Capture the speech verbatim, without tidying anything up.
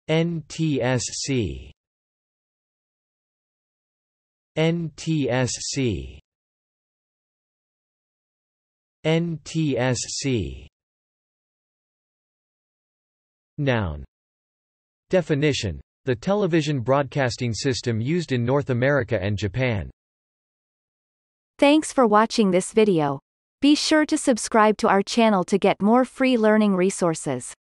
N T S C. N T S C. N T S C. Noun. Definition: the television broadcasting system used in North America and Japan. Thanks for watching this video. Be sure to subscribe to our channel to get more free learning resources.